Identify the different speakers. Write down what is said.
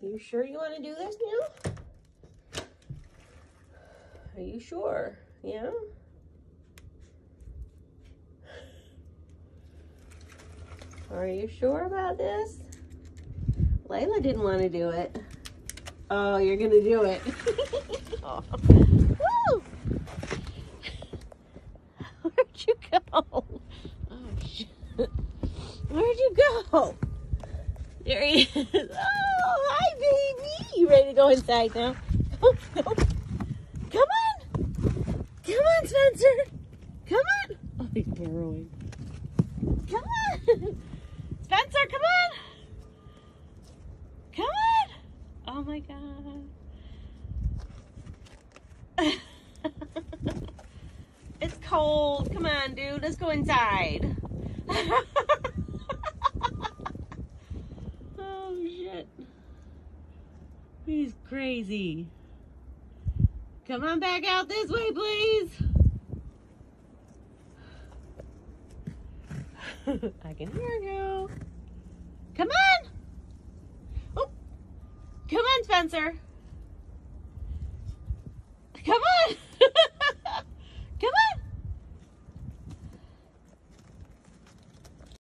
Speaker 1: You sure you want to do this now? Are you sure? Yeah? Are you sure about this? Layla didn't want to do it. Oh, you're going to do it. Oh. Woo! Where'd you go? Oh, shit. Where'd you go? There he is. Oh, hi, baby. You ready to go inside now? Oh, no. Come on. Come on, Spencer. Come on. Oh, he's burrowing. Come on. Spencer, come on. Come on. Oh, my God. It's cold. Come on, dude. Let's go inside. Oh, shit. He's crazy. Come on back out this way, please. I can hear you. Come on. Oh. Come on, Spencer.